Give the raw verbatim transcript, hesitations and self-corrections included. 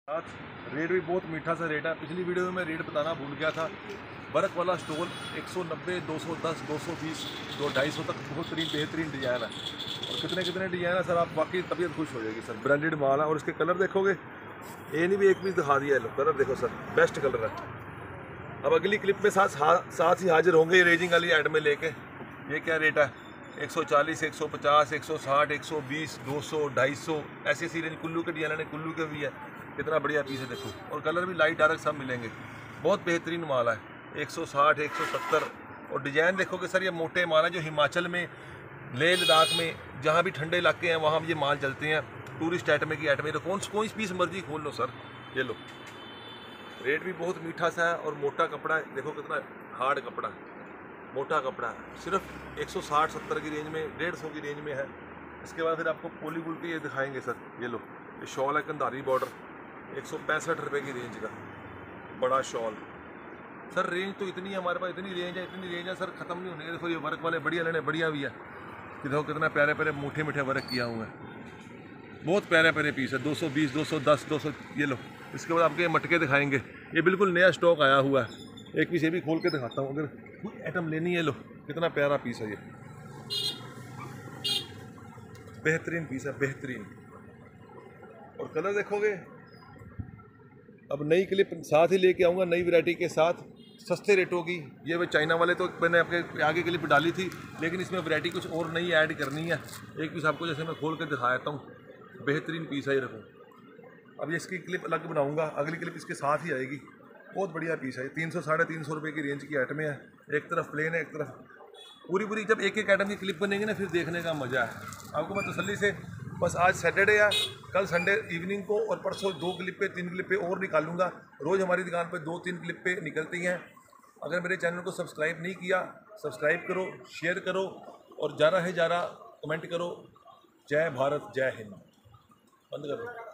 साथ रेट भी बहुत मीठा सा रेट है। पिछली वीडियो में मैं रेट बताना भूल गया था। वर्क वाला स्टोल एक सौ नब्बे, दो सौ दस, दो सौ बीस, दो ढाई सौ तक बहुत बेहतरीन डिज़ाइन है। और कितने कितने डिज़ाइन है सर, आप वाकई तबीयत खुश हो जाएगी सर। ब्रांडेड माल है और इसके कलर देखोगे, ये नहीं भी एक पीस दिखा दिया है, लो कलर देखो सर, बेस्ट कलर है। अब अगली क्लिप में साथ साथ ही हाजिर होंगे रेजिंग वाली ऐड में लेके। ये क्या रेट है, एक सौ चालीस, एक सौ पचास, एक सौ साठ, एक सौ बीस, दो सौ, ढाई सौ, ऐसी ऐसी रेंज। कुल्लू के डिजाइन है, कुल्लू के भी है, कितना बढ़िया पीस है देखो। और कलर भी लाइट डार्क सब मिलेंगे, बहुत बेहतरीन माल है। एक सौ साठ, एक सौ सत्तर। और डिजाइन देखोगे सर, ये मोटे माल है जो हिमाचल में, लेह लद्दाख में, जहाँ भी ठंडे इलाके हैं वहाँ ये माल चलते हैं। टूरिस्ट आइटम की आइटम, तो कौन कोई पीस मर्जी खोल लो सर, ये लो। रेट भी बहुत मीठा सा है और मोटा कपड़ा है, देखो कितना हार्ड कपड़ा है, मोटा कपड़ा है। सिर्फ एक सौ साठ सत्तर की रेंज में, डेढ़ सौ की रेंज में है। इसके बाद फिर आपको पॉलीवुल के ये दिखाएंगे सर, ये लो। ये शॉल है कंधारी बॉर्डर, एक सौ पैंसठ रुपये की रेंज का बड़ा शॉल। सर रेंज तो इतनी है हमारे पास, इतनी रेंज है, इतनी रेंज है सर, ख़त्म नहीं होने। देखो ये वर्क वाले बढ़िया लेने, बढ़िया भी है। देखो कितना प्यारे प्यारे मीठे मीठे वर्क किया हुआ है, बहुत प्यारे प्यारे पीस है। दो सौ बीस, दो सौ दस, दो सौ, ये लो। इसके बाद आपके मटके दिखाएंगे, ये बिल्कुल नया स्टॉक आया हुआ है। एक पीस ये भी खोल के दिखाता हूँ, अगर कोई आइटम लेनी है, लो कितना प्यारा पीस है ये, बेहतरीन पीस है, बेहतरीन। और कलर देखोगे, अब नई क्लिप साथ ही लेके आऊँगा, नई वैरायटी के साथ, सस्ते रेटों की। ये वे चाइना वाले तो मैंने आपके आगे क्लिप डाली थी, लेकिन इसमें वैरायटी कुछ और नई ऐड करनी है। एक पीस आपको जैसे मैं खोल के दिखा देता हूँ, बेहतरीन पीस है ये, रखो। अब ये इसकी क्लिप अलग बनाऊंगा, अगली क्लिप इसके साथ ही आएगी। बहुत बढ़िया पीस है, तीन सौ साढ़े तीन सौ रुपये की रेंज की आइटमें है। एक तरफ प्लेन है, एक तरफ पूरी पूरी। जब एक एक आइटम की क्लिप बनेंगे ना, फिर देखने का मज़ा है आपको। मैं तसल्ली से, बस आज सैटरडे है, कल संडे इवनिंग को और परसों दो क्लिप पे, तीन क्लिप पे और निकालूंगा। रोज़ हमारी दुकान पे दो तीन क्लिप पे निकलती हैं। अगर मेरे चैनल को सब्सक्राइब नहीं किया, सब्सक्राइब करो, शेयर करो और ज़्यादा है ज़्यादा कमेंट करो। जय भारत, जय हिंद। बंद करो।